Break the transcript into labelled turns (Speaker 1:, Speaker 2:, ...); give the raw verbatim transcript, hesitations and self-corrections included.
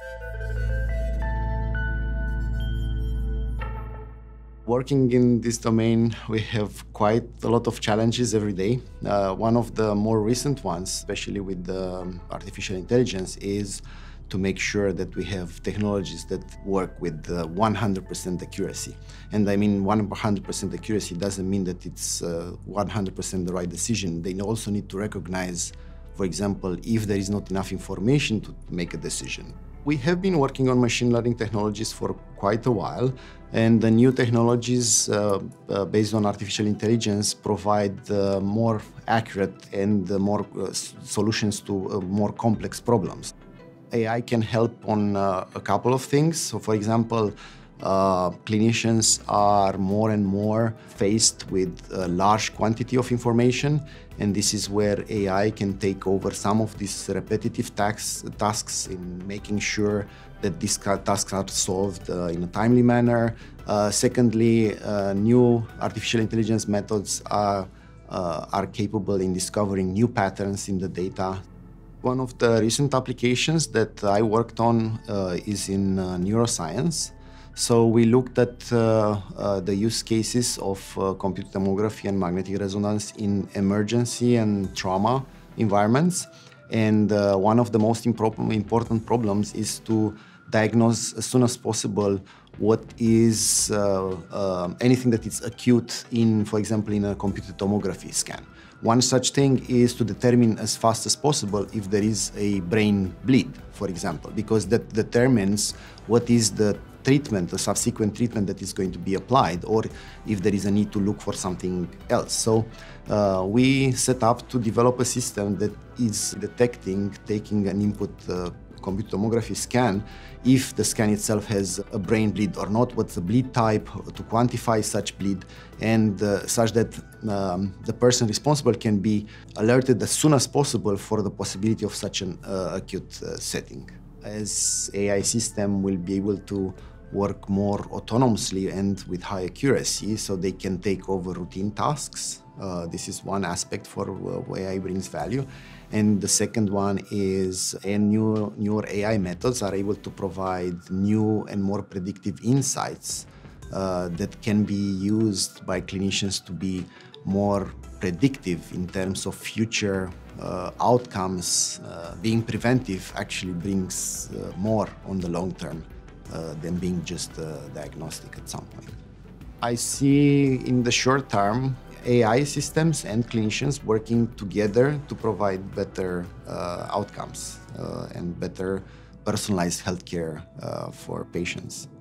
Speaker 1: Working in this domain, we have quite a lot of challenges every day. Uh, one of the more recent ones, especially with the um, artificial intelligence, is to make sure that we have technologies that work with uh, one hundred percent accuracy. And I mean one hundred percent accuracy doesn't mean that it's uh, one hundred percent the right decision. They also need to recognize, for example, if there is not enough information to make a decision. We have been working on machine learning technologies for quite a while, and the new technologies uh, uh, based on artificial intelligence provide uh, more accurate and uh, more uh, solutions to uh, more complex problems. A I can help on uh, a couple of things. So, for example, uh, clinicians are more and more faced with a large quantity of information, and this is where A I can take over some of these repetitive tax, tasks in making sure that these tasks are solved uh, in a timely manner. Uh, secondly, uh, new artificial intelligence methods are, uh, are capable in discovering new patterns in the data. One of the recent applications that I worked on uh, is in uh, neuroscience. So we looked at uh, uh, the use cases of uh, computed tomography and magnetic resonance in emergency and trauma environments. And uh, one of the most important problems is to diagnose as soon as possible what is uh, uh, anything that is acute in, for example, in a computed tomography scan. One such thing is to determine as fast as possible if there is a brain bleed, for example, because that determines what is the treatment, the subsequent treatment that is going to be applied, or if there is a need to look for something else. So uh, we set up to develop a system that is detecting, taking an input uh, computed tomography scan, if the scan itself has a brain bleed or not, what's the bleed type, to quantify such bleed, and uh, such that um, the person responsible can be alerted as soon as possible for the possibility of such an uh, acute uh, setting. As A I system will be able to work more autonomously and with high accuracy, so they can take over routine tasks. Uh, this is one aspect for uh, A I brings value. And the second one is and new, newer A I methods are able to provide new and more predictive insights uh, that can be used by clinicians to be more predictive in terms of future uh, outcomes. Uh, being preventive actually brings uh, more on the long term uh, than being just uh, diagnostic at some point. I see in the short term A I systems and clinicians working together to provide better uh, outcomes uh, and better personalized healthcare uh, for patients.